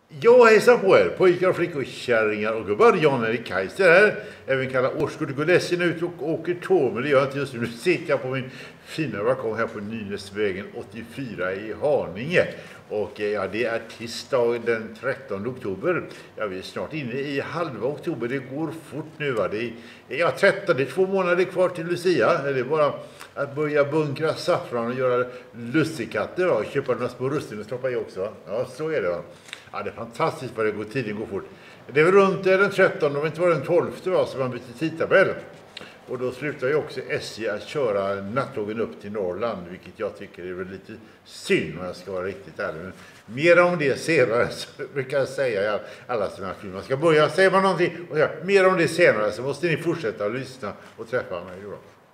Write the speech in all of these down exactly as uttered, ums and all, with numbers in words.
Jag hälsar på er, pojkar och flickor, kärringar och gubbar. Jan-Erik Kaiser här. Även kallad årskort. Går ledsen ut och åker tåg, men det gör jag inte just nu. Nu sitter jag på min fina balkong här på Nynäsvägen åttiofyra i Haninge. Och ja, det är tisdag den trettonde oktober. Ja, vi är snart inne i halva oktober. Det går fort nu, va? Det är, ja, tretton, det är två månader kvar till Lucia. Det är bara att börja bunkra saffran och göra lussekatter, va? Köpa några små russin och stoppa i också, va? Ja, så är det, va? Ja, det är fantastiskt vad det går, tiden går fort. Det är väl runt den trettonde, om inte var den tolfte, va, så man byter tidtabell. Och då slutar ju också S J att köra nattågen upp till Norrland, vilket jag tycker är väl lite synd om jag ska vara riktigt ärlig. Men mer om det senare, så brukar jag säga i alla sådana här filmer. Man ska börja, säger man någonting och säga mer om det senare, så måste ni fortsätta att lyssna och träffa mig då.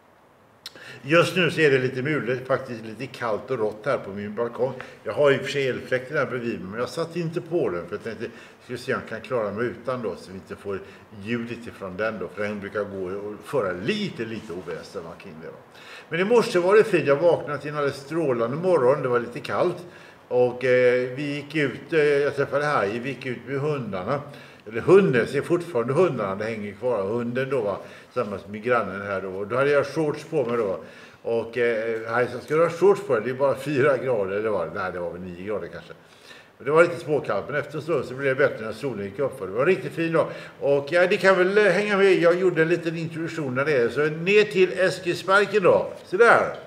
Just nu så är det lite mulet, faktiskt lite kallt och rått här på min balkong. Jag har ju för sig elfläkten här bredvid mig, men jag satt inte på den för att jag tänkte ska se om jag kan klara mig utan då, så vi inte får ljudet ifrån den då, för den brukar gå och föra lite, lite oväsen kring det. Men i morse var det fint, jag vaknade till en alldeles strålande morgon, det var lite kallt och eh, vi gick ut, eh, jag träffade här, vi gick ut med hundarna. Eller hunden, ser fortfarande hundarna, det hänger kvar. Hunden då var tillsammans med grannen här då. Då hade jag shorts på mig då. Och eh, här så ska du ha shorts på dig, det är bara fyra grader, eller var det? Nej, det var väl nio grader kanske. Det var lite småkallt, men efter en stund så blev det bättre när solen gick upp. Det var riktigt fin dag. Och ja, det kan väl hänga med, jag gjorde en liten introduktion där nere. Så ner till Eskilsparken då, så där.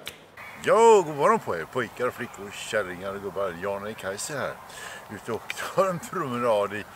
Ja, god morgon på er, pojkar och flickor, kärringar och gubbar. Jan-Erik Kaiser här. Ute och tar en promenad i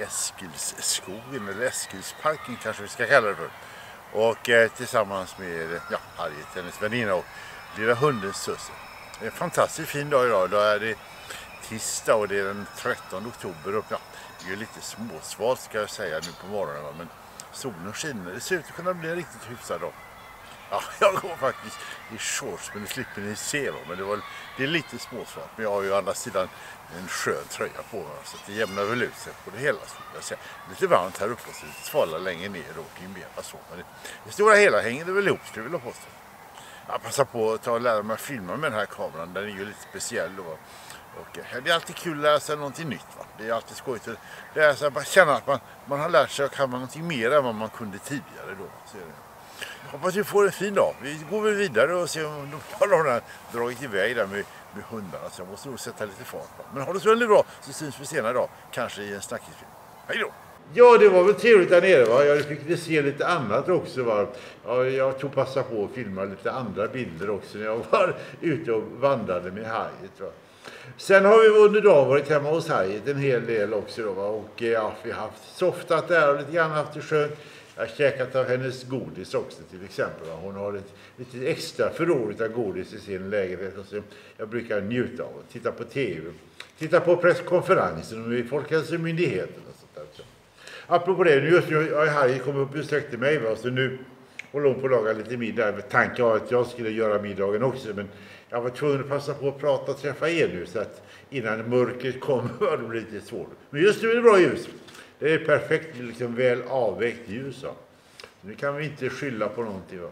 Eskilsskogen, eller Eskilsparken kanske vi ska kalla det för. Och eh, tillsammans med ja, Harriet, hennes väninna och lilla hunden Susse. Det är en fantastiskt fin dag idag. Då är det tisdag och det är den trettonde oktober. Och, ja, det är ju lite småsvalt ska jag säga nu på morgonen, va? Men solen skiner. Det ser ut att kunna bli en riktigt hyfsad dag. Ja, jag går faktiskt i shorts, men det slipper ni se. Va? Men det, var, det är lite småsvart, men jag har ju å andra sidan en skön tröja på mig, så det jämnar väl ut sig på det hela. Jag säga. Lite varmt här uppe, så det svallar längre ner och kring benen så. Men det, det stora hela hänger det väl ihop, skulle jag vilja påstå. Jag passar på att ta och lära mig att filma med den här kameran, den är ju lite speciell. Då, och det är alltid kul att lära sig någonting nytt. Va? Det är alltid skojigt att lära sig, bara känna att man, man har lärt sig och kan man någonting mer än vad man kunde tidigare. Då, så är det. Jag hoppas vi får en fin dag. Vi går väl vidare och ser om de har dragit iväg där med, med hundarna. Så jag måste nog sätta lite fart på. Men har det så väldigt bra, så syns vi senare idag. Kanske i en snackisfilm. Hej då! Ja, det var väl trevligt där nere, va? Jag fick se lite annat också, va? Ja, jag tog passa på att filma lite andra bilder också när jag var ute och vandrade med Harriet, va? Sen har vi under dagen varit hemma hos Harriet en hel del också då, va? Och ja, vi har haft softat där och lite grann haft det skönt. Jag har käkat av hennes godis också till exempel. Va? Hon har ett lite extra förråd av godis i sin lägenhet. Och så jag brukar njuta av att titta på tv. Titta på presskonferensen med Folkhälsomyndigheten och sånt där. Så. Apropå det, nu just nu har Harry kommit upp och besökte mig. Va? Så nu håller hon på att laga lite middag. Med tanke av att jag skulle göra middagen också. Men jag var tvungen att passa på att prata och träffa er nu. Så att innan mörkret kommer var det lite svårt. Men just nu är det bra ljus. Det är perfekt, liksom väl avvägt ljus. Nu kan vi inte skylla på någonting. Va?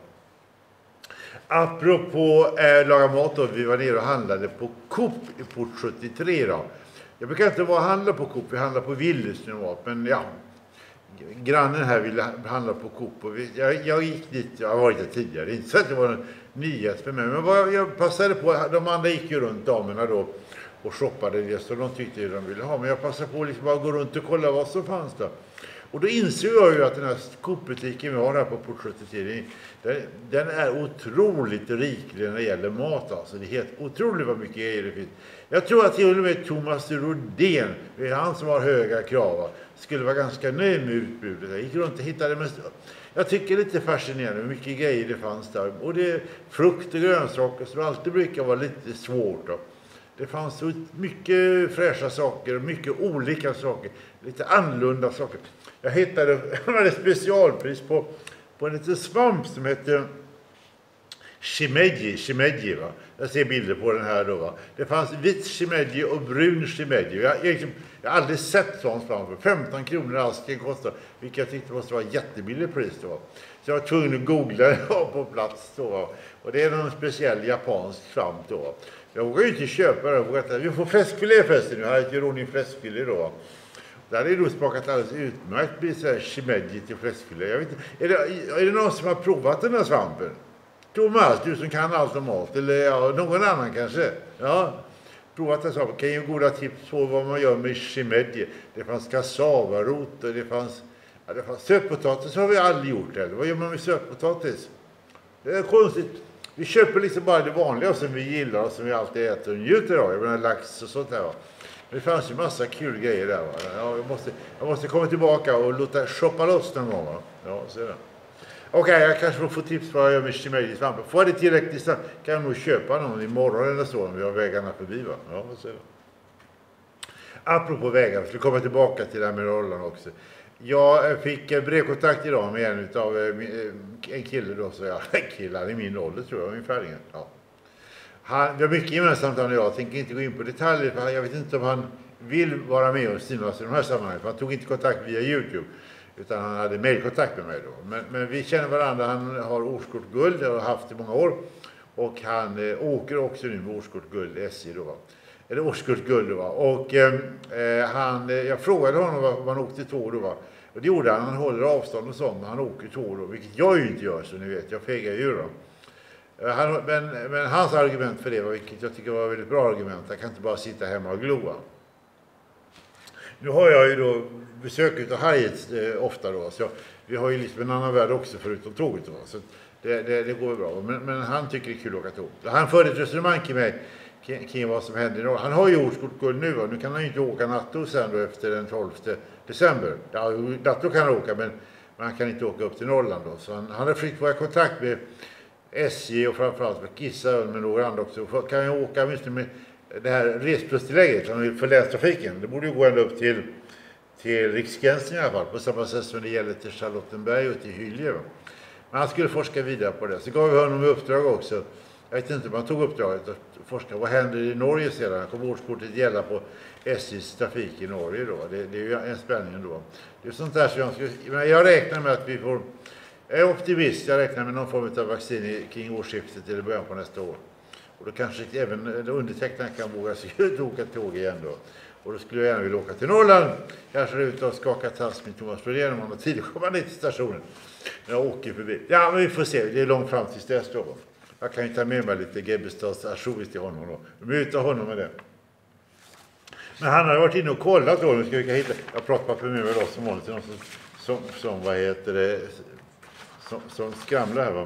Apropå äh, laga mat då, vi var nere och handlade på Coop i port sjuttiotre då. Jag brukar inte vara handla på Coop, vi handlar på Willys nu var, men ja. Grannen här ville handla på Coop och vi, jag, jag gick dit, jag har varit där tidigare, inte så att det var en nyhet för mig. Men vad jag passade på, de andra gick ju runt damerna då. Och shoppade det så de tyckte att de ville ha. Men jag passade på att liksom bara gå runt och kolla vad som fanns där. Och då insåg jag ju att den här Coop-butiken vi har här på port sjuttiotre, den, den är otroligt riklig när det gäller mat. Alltså. Det är helt otroligt vad mycket grejer det finns. Jag tror att till och med Thomas Rodén, det är han som har höga krav, skulle vara ganska nöjd med utbudet. Jag gick runt och hittade mest. Jag tycker det är lite fascinerande hur mycket grejer det fanns där. Och det är frukt och grönsaker som alltid brukar vara lite svårt då. Det fanns så mycket fräscha saker och mycket olika saker. Lite annorlunda saker. Jag hittade ett specialpris på, på en liten svamp som heter shimeji. Shimeji, va? Jag ser bilder på den här då. Va? Det fanns vit shimeji och brun shimeji. Jag, jag, jag har aldrig sett sån svamp. femton kronor asken kostar. Vilket jag tyckte måste vara jättebilligt pris då. Så jag var tvungen att googla på plats då. Och det är någon speciell japansk svamp då. Jag vågar ju inte köpa det. Vi får fläskfilé förresten nu. Här är ett ordning fläskfilé då. Det hade nog smakat alldeles utmärkt bli så här chimedji till fläskfilé. Jag vet inte, är det, är det någon som har provat den här svampen? Thomas, du som kan allt om mat. Eller ja, någon annan kanske. Ja, provat den svampen. Kan ge goda tips på vad man gör med chimedji. Det fanns kassavarot och det fanns, ja, det fanns sötpotatis har vi aldrig gjort. Eller? Vad gör man med sötpotatis? Det är konstigt. Vi köper liksom bara det vanliga som vi gillar och som vi alltid äter och njuter av. Jag menar lax och sånt där. Va? Det fanns ju massa kul grejer där. Va? Ja, jag, måste, jag måste komma tillbaka och låta shoppa loss någon gång. Va? Ja, så är det. Okej, okay, jag kanske får få tips på vad jag gör med chimedji-svampen. Får det tillräckligt snabbt kan jag nog köpa någon imorgon eller så om vi har vägarna förbi. Va? Ja, så är det. Apropå vägar, jag ska komma tillbaka till det här med rollen också. Jag fick brevkontakt idag med en av en kille då, så jag killar i min ålder tror jag, ungefär. Ja. Han, vi har mycket gemensamt han och jag, jag tänker inte gå in på detaljer, för jag vet inte om han vill vara med och synas i de här sammanhangen, för han tog inte kontakt via YouTube, utan han hade mejlkontakt med mig då. Men, men vi känner varandra, han har årskort guld, och har haft i många år, och han eh, åker också nu med årskort guld, S J då va. Eller årskort guld då va. Och eh, han, jag frågade honom vad, vad han åkte tåg då va. Och det gjorde han, han håller avstånd och sånt, men han åker tåg då, vilket jag ju inte gör så ni vet, jag fegar ju då. Han, men, men hans argument för det var, vilket jag tycker var ett väldigt bra argument, jag kan inte bara sitta hemma och gloa. Nu har jag ju då besök av Harriet eh, ofta då, så jag, vi har ju liksom en annan värld också förutom tåget då, så det, det, det går bra. Men, men han tycker det är kul att åka tåg. Han förde ett resonemang kring mig, kring vad som händer i Norrland. Han har ju årskort guld nu, och nu kan han ju inte åka nattåg sen då efter den tolfte december. Ja, nattåg kan han åka, men, men han kan inte åka upp till Norrland då. Så han, han har fritt vara i kontakt med S J och framförallt med Kissa och med några andra också. För, kan jag åka minst med det här resplusttillägget för länstrafiken. Det borde ju gå ända upp till, till Riksgränsen i alla fall, på samma sätt som det gäller till Charlottenberg och till Hylje. Men han skulle forska vidare på det. Så gav vi honom i uppdrag också. Jag vet inte om han tog uppdraget att forska. Vad händer i Norge sedan? Kommer årskortet gälla på S J:s trafik i Norge då? Det, det är ju en spänning då. Det är sånt där som jag skulle... Men jag räknar med att vi får... Jag är optimist. Jag räknar med någon form av vaccin kring årsskiftet eller början på nästa år. Och då kanske även undertecknaren kan våga sig ut och åka tåg igen då. Och då skulle jag gärna vilja åka till Norrland. Kanske ut och skaka tass med Thomas Flodén om han har tid att komma ner till stationen. Jag åker förbi. Ja, men vi får se. Det är långt fram till dess då. Jag kan ju ta med mig lite Gebbestads ajovis till honom då. Muta honom med det. Men han har varit inne och kollat då. Nu ska vi hitta. Jag pratar för mig med oss som vanligt. Någon som, som, som, vad heter det? Som, som skramlar här va.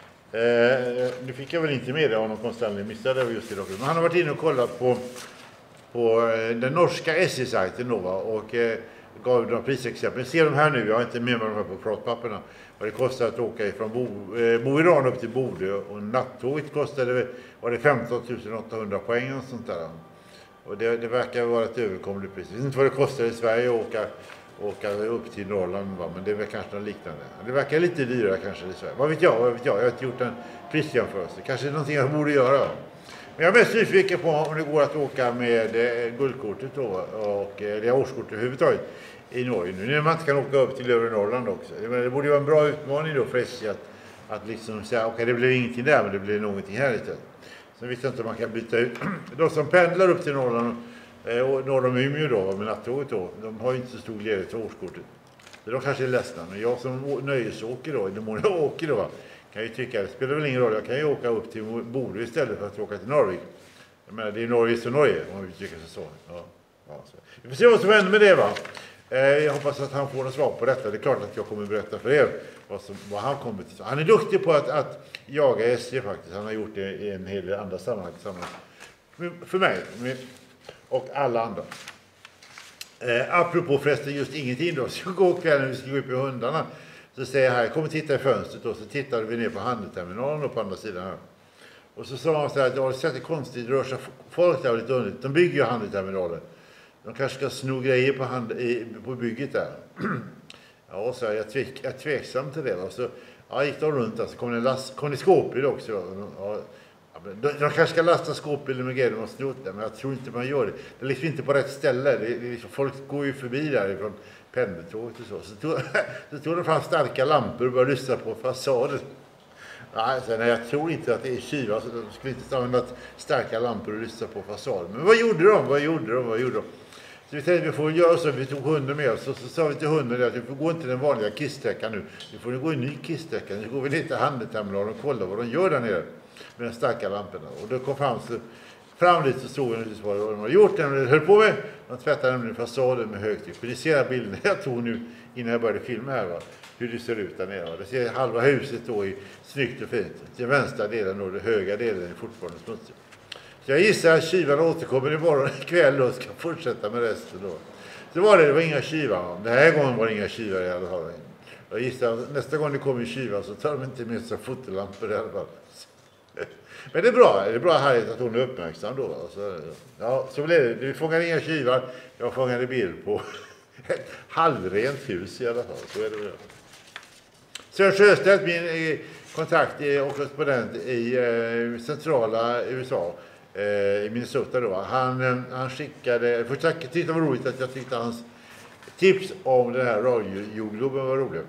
Eh, nu fick jag väl inte med det av någon konstant missade det just idag. Men han har varit inne och kollat på, på den norska S J-sajten då va. Och eh, gav några prisexempel. Ser de här nu, jag har inte med mig de här på pratpapperna. Vad det kostar att åka ifrån Bo, eh, Mo i Rana upp till Bodö. Och nattåget kostade var det femton tusen åttahundra poäng och sånt där. Och det, det verkar vara ett överkomligt pris. Jag vet inte vad det kostar i Sverige att åka, åka upp till Norrland. Va? Men det är väl kanske något liknande. Det verkar lite dyrare kanske i Sverige. Vad vet jag? Vad vet jag? Jag har inte gjort en prisjämförelse. Kanske är någonting jag borde göra. Men jag är mest nyfiken på om det går att åka med eh, guldkortet då. Och eh, årskortet överhuvudtaget i Norge nu. När man inte kan åka upp till övre Norrland också. Men det borde vara en bra utmaning då för S J att, att liksom säga okej okay, det blir ingenting där men det blir någonting här istället. Sen vet jag inte om man kan byta ut. De som pendlar upp till Norrland eh, och norr om Umeå då med nattåget då. De har ju inte så stor glädje till årskortet. Så de kanske är ledsna. Men jag som nöjesåker då, eller många åker då kan ju tycka det spelar väl ingen roll. Jag kan ju åka upp till Bodö istället för att åka till Norge. Jag menar, det är Norge och Norge om vi tycker så. Ja, ja, så. Vi får se vad som händer med det va. Jag hoppas att han får något svar på detta. Det är klart att jag kommer att berätta för er vad, som, vad han kommer till. Han är duktig på att, att jaga S J faktiskt. Han har gjort det i en hel del andra sammanhang. För mig och alla andra. Eh, apropå förresten just ingenting då. Så går kvällen när vi ska gå upp i hundarna. Så säger jag här, kom och titta i fönstret då. Så tittade vi ner på handelterminalen och på andra sidan här. Och så sa han så här, det har sett konstigt, det rör sig folk där och lite underligt. De bygger ju handelterminalen. De kanske ska sno grejer på, hand, i, på bygget där. Ja, så jag, tvek, jag är tveksam till det. Va? Så ja, gick de runt där, så kom det en, last, kom det skåpbil också. Ja, de, de kanske ska lasta skåpbilen med grejer de har snott där, men jag tror inte man gör det. Det är liksom inte på rätt ställe. Det, det liksom, folk går ju förbi därifrån pendeltåget och så. Så tog, så tog de fram starka lampor och började lyssna på fasaden. Nej, så nej, jag tror inte att det är kyla, så de skulle inte använda starka lampor och lyssna på fasaden. Men vad gjorde de? Vad gjorde de? Vad gjorde de? Så vi tänkte vi får göra så, vi tog hunden med oss. Så, så sa vi till hunden att vi får gå inte den vanliga kisssträckan nu. Vi får gå en ny kisssträcka. Nu går vi ner till handelsterminalen och kollar vad de gör där nere med de starka lamporna. Och då kom fram, så, fram dit så såg vi vad de har gjort. De höll på med. De tvättade nämligen fasaden med högtryck. För det ser bilden jag tog nu innan jag började filma här. Va? Hur det ser ut där nere. Det ser halva huset då i snyggt och fint. Den vänstra delen och den höga delen är fortfarande smutsig. Så jag gissar att tjuvarna återkommer imorgon ikväll och ska fortsätta med resten då. Så var det, det var inga tjuvar. Den här gången var det inga tjuvar i alla fall. Jag gissar att nästa gång det kommer tjuvar så tar de inte med sig fotolampor i alla fall. Men det är bra, det är bra härligt att hon är uppmärksam då. Så, ja, så blev det. Vi fångade inga tjuvar. Jag fångade bild på ett halvrent hus i alla fall. Så är det väl. Sören Sjöstedt, min kontakt och korrespondent i eh, centrala U S A, eh, i Minnesota då. Han, han skickade, för tack, tyckte det var roligt att jag tyckte hans tips om den här radiogloben var rolig.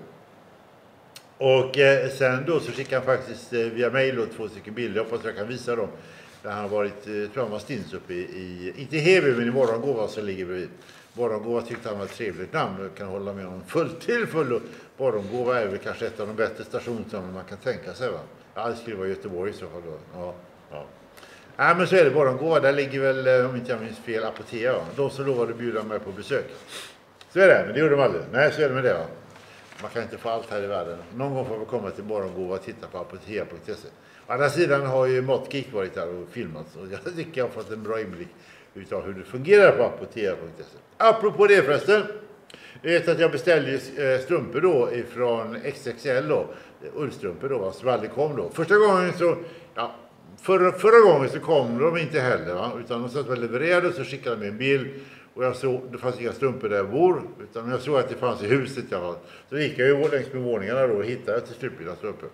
Och eh, sen då så skickade han faktiskt eh, via mail och två stycken bilder, jag hoppas jag kan visa dem. Där han har varit, eh, tror han var stins uppe i, i inte i Heby men i Morgongåva som ligger bredvid. Morgongåva tyckte han var ett trevligt namn och jag kan hålla med honom fullt till full. Och Morgongåva är väl kanske ett av de bättre stationsnamnen man kan tänka sig, va? Ja, det skulle vara Göteborg i så fall då. Ja, ja. Nej, men så är det Morgongåva, där ligger väl, om inte jag minns fel, Apotea, va? De som lovade bjuda mig på besök. Så är det, men det gjorde de aldrig. Nej, så är det med det, va? Man kan inte få allt här i världen. Någon gång får vi komma till Morgongåva och titta på apotea punkt se. Å andra sidan har ju Måttgeek varit där och filmat. Så jag tycker jag har fått en bra inblick utav hur det fungerar på apotea punkt se. Apropå det förresten. Jag vet att jag beställde strumpor då ifrån X X L då. Ullstrumpor då, som aldrig kom då. Första gången så, ja, förra, förra gången så kom de inte heller, va? Utan de satt väl levererade och så skickade de en bild. Och jag såg, det fanns inga strumpor där jag bor, utan jag såg att det fanns i huset jag var. Så gick jag ju längs med våningarna då och hittade till slut mina strumpor.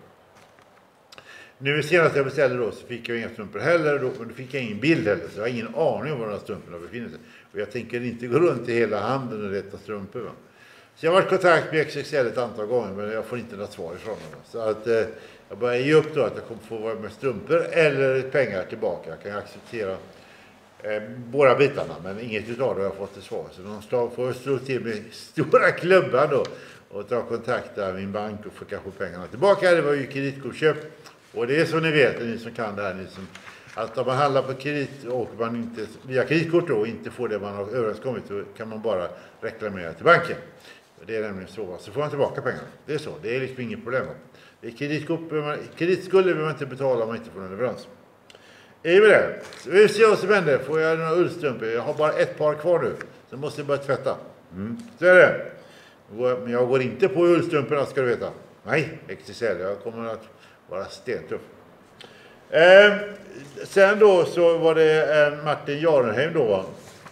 Nu senast jag beställde då så fick jag inga strumpor heller, då, men då fick jag ingen bild heller. Så jag har ingen aning om var de här strumporna befinner sig. Och jag tänker inte gå runt i hela handen och rätta strumpor, va? Så jag har varit i kontakt med X X L ett antal gånger, men jag får inte något svar ifrån dem. Så att eh, jag börjar ge upp då att jag kommer få vara med strumpor eller pengar tillbaka. Jag kan acceptera Eh, båda bitarna, men inget utav det har jag fått till svar. Så de slag får slå till med stora klubbar då och ta kontakt med min bank och få kanske pengarna tillbaka. Det var ju kreditkortköp. Och det är som ni vet, ni som kan det här, ni som, att om man handlar på kredit och man inte via kreditkort då och inte får det man har överenskommit, så kan man bara reklamera till banken. Och det är nämligen så, så får man tillbaka pengarna. Det är så, det är liksom inget problem. Det är kreditkort, kreditskulder vill man inte betala om man inte får en leverans. Är med det? Vi ser vad som händer. Får jag några ullstrumpor? Jag har bara ett par kvar nu. Så måste jag börja tvätta. Mm. Så är det. Men jag går inte på ullstrumporna, ska du veta. Nej, X X L. Jag kommer att vara stentuff. Eh, sen då så var det eh, Martin Jarenheim då, va?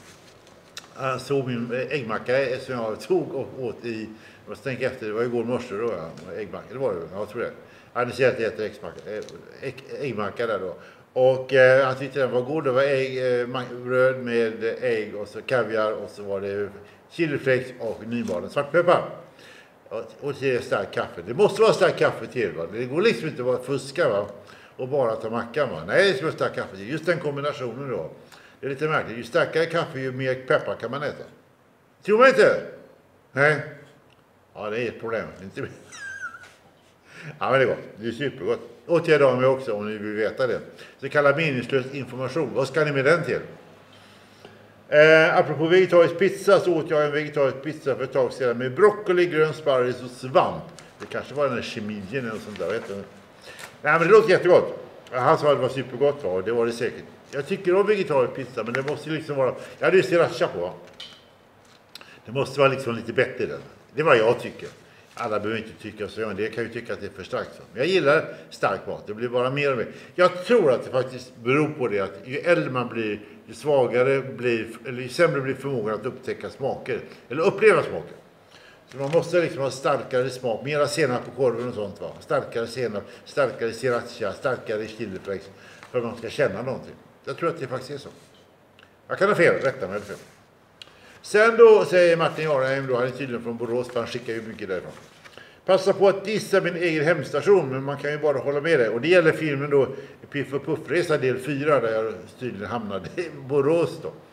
Han såg min äggmacka som jag tog och åt i, jag tänker efter, det var igår morse då, ja. Äggmacka, det var det, jag tror det. Han hade sett att jag äter ägg, äggmacka där då. Och eh, han tyckte den var god. Det var ägg, eh, bröd med ägg och så kaviar och så var det chiliflex och nymalen svartpeppar. Och, och det är starkt kaffe. Det måste vara starkt kaffe till, va? Det går liksom inte att fuska, va? Och bara ta mackan, va? Nej, det ska vara starkt kaffe till. Just den kombinationen då. Det är lite märkligt. Ju starkare kaffe, ju mer peppar kan man äta. Tror man inte? Nej. Ja, det är ett problem. Inte... Ja, men det är gott. Det är supergott. Åtgärda av mig också om ni vill veta det. Så kallad meningslös information. Vad ska ni med den till? Eh, apropå vegetarisk pizza så åt jag en vegetarisk pizza för ett tag sedan med broccoli, grön sparris och svamp. Det kanske var den här chemiljen eller sånt där. Vet du? Nej, men det låter jättegott. Han sa att det var supergott, och det var det säkert. Jag tycker om vegetarisk pizza, men det måste liksom vara... Jag hade ju sriracha på. Det måste vara liksom lite bättre den. Det är vad jag tycker. Alla behöver inte tycka så, men det kan ju tycka att det är för starkt. Men jag gillar stark mat, det blir bara mer och mer. Jag tror att det faktiskt beror på det att ju äldre man blir, ju svagare blir, eller ju sämre blir förmågan att upptäcka smaker. Eller uppleva smaker. Så man måste liksom ha starkare smak, mera senap på korven och sånt, va. Starkare senap, starkare sriracha, starkare chiliflex för att man ska känna någonting. Jag tror att det faktiskt är så. Jag kan ha fel, rätta mig eller fel. Sen då säger Martin Jarenheim då, han är tydligen från Borås, han skickar ju mycket därifrån. Passa på att dissa min egen hemstation, men man kan ju bara hålla med det. Och det gäller filmen då, Piff och Puffresa del fyra, där jag tydligen hamnade i Borås då.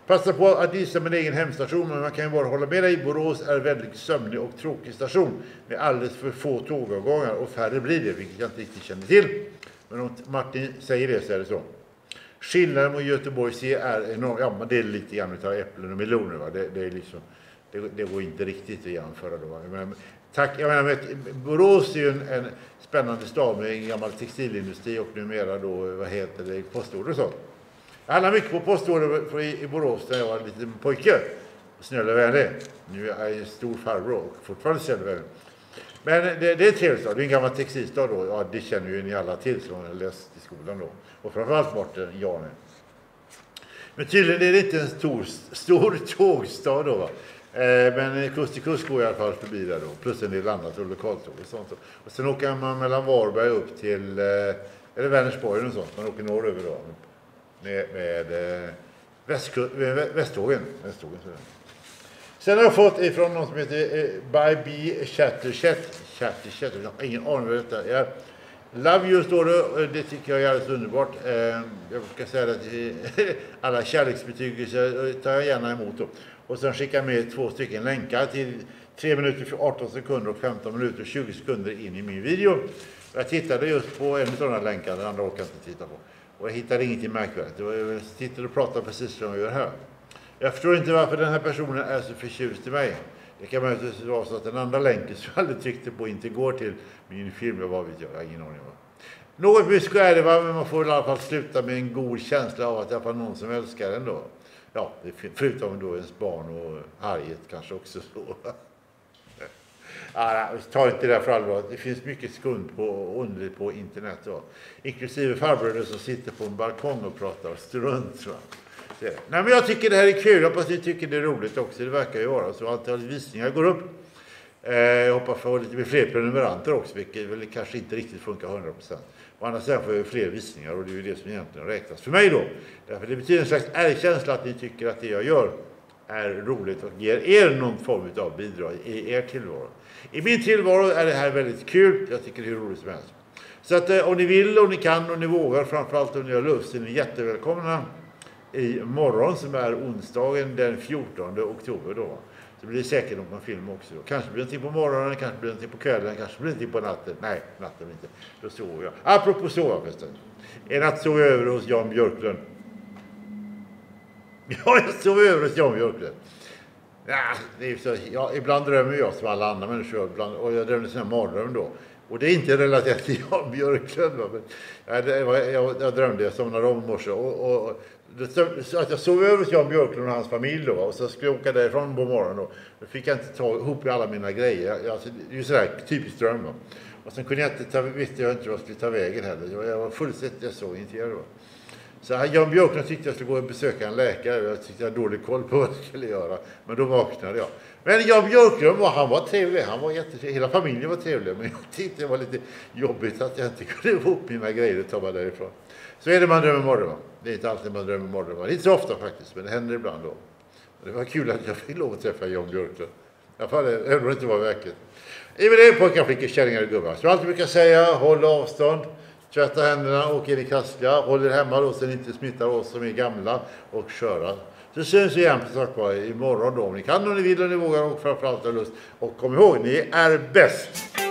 Passa på att gissa min egen hemstation, men man kan ju bara hålla med dig. Borås är en väldigt sömnig och tråkig station med alldeles för få tågavgångar och färre blir det, vilket jag inte riktigt känner till. Men om Martin säger det så är det så. Skillnaden mot Göteborg C är enorm. Ja, men det är lite grann utav äpplen och meloner. Va? Det, det, är liksom, det, det går inte riktigt att jämföra. Då, va? Men, tack, jag menar, vet, Borås är ju en, en spännande stad med en gammal textilindustri och numera då, vad heter det, postorder och sånt. Jag handlade mycket på postorder i, i Borås när jag var en liten pojke. Snälla vänner. Nu är jag en stor farbror och fortfarande snälla vänner. Men det, det är trevligt. Det är en gammal textilstad då. Ja, det känner ju ni alla till som har läst i skolan då. Och framförallt Mårten, Janne. Men tydligen är det inte en stor, stor tågstad då, va? Eh, men kust till kust går i alla fall förbi där då. Plus en del annat och lokaltåg och sånt. Och sen åker man mellan Varberg upp till, eh, eller Vänersborg och sånt. Man åker norröver då. Med, med eh, västkö, västtågen. västtågen så. Sen har jag fått ifrån någon som heter eh, By B Chatterchat. Chatterchat, jag har ingen aning vad detta är. Love you står det, det tycker jag är alldeles underbart. Eh, jag ska säga att alla kärleksbetygelser tar jag gärna emot då. Och sen skickar jag med två stycken länkar till tre minuter för arton sekunder och femton minuter och tjugo sekunder in i min video. Jag tittade just på en av de här länkarna, den andra orkar jag inte titta på. Och jag hittade ingenting märkvärdigt. Jag sitter och pratar precis som jag gör här. Jag förstår inte varför den här personen är så förtjust i mig. Det kan möjligtvis vara så att den andra länken som jag aldrig tryckte på inte går till min film. Jag var vet jag, jag har ingen aning om. Något mysko är det, va? Men man får i alla fall sluta med en god känsla av att det är någon som älskar en då. Ja, förutom då ens barn och Harriet kanske också så. Ah, ta inte det där för allvar. Det finns mycket skumt på, och underligt på internet. Då. Inklusive farbröder som sitter på en balkong och pratar strunt. Va? Nej, men jag tycker det här är kul. Jag hoppas ni tycker det är roligt också. Det verkar ju vara så. Antalet visningar går upp. Eh, jag hoppas få lite fler prenumeranter också. Vilket väl kanske inte riktigt funkar hundra procent. Och annars sen får jag fler visningar. Och det är ju det som egentligen räknas för mig då. Därför det betyder en slags erkänsla att ni tycker att det jag gör är roligt och ger er någon form av bidrag i er tillvaro. I min tillvaro är det här väldigt kul. Jag tycker det är roligt som helst. Så att eh, om ni vill och ni kan och ni vågar, framförallt om ni har lust, så är ni jättevälkomna i morgon som är onsdagen den fjortonde oktober då. Så blir det säkert någon film också. Då. Kanske blir det någonting på morgonen, kanske blir det någonting på kvällen, kanske blir det någonting på natten. Nej, natten inte. Då sover jag. Apropå sova förresten. En natt sov jag över hos Jan Björklund. Ja, jag sov över hos Jan Björklund. Ja, det är så, ja, ibland drömmer jag som alla andra människor. Ibland, och jag drömmer sådana mardröm då. Och det är inte relaterat till Jan Björklund. Men, ja, det var, jag, jag drömde, jag somnade om i morse. Och, och, så att jag sov över hos Jan Björklund och hans familj då. Och så skulle jag åka därifrån på morgonen då. Då fick jag inte ta ihop alla mina grejer. Jag, alltså, det är ju sådär typiskt dröm. Då. Och sen kunde jag inte ta, visste jag inte vad jag skulle ta vägen heller. Jag, jag var fullständigt så intresserad då. Så här, Jan Björklund tyckte jag skulle gå och besöka en läkare. Jag tyckte jag hade dålig koll på vad jag skulle göra. Men då vaknade jag. Men Jan Björklund var, han var trevlig. Han var jättetrevlig. Hela familjen var trevlig. Men jag tyckte det var lite jobbigt att jag inte kunde få upp mina grejer och ta mig därifrån. Så är det man drömmer morgon. Det är inte alltid man drömmer morgon. Det är inte så ofta faktiskt. Men det händer ibland då. Och det var kul att jag fick lov att träffa Jan Björklund. I alla fall även om det inte var verkligt. I med det pojkar, flickor, kärringar och gubbar. Så alltid brukar säga, håll avstånd. Tvätta händerna, åk in i kastliga, håll er hemma då så ni inte smittar oss som är gamla och köra. Så syns vi igen på sagt imorgon då om ni kan och ni vill och ni vågar och framförallt har lust. Och kom ihåg, ni är bäst!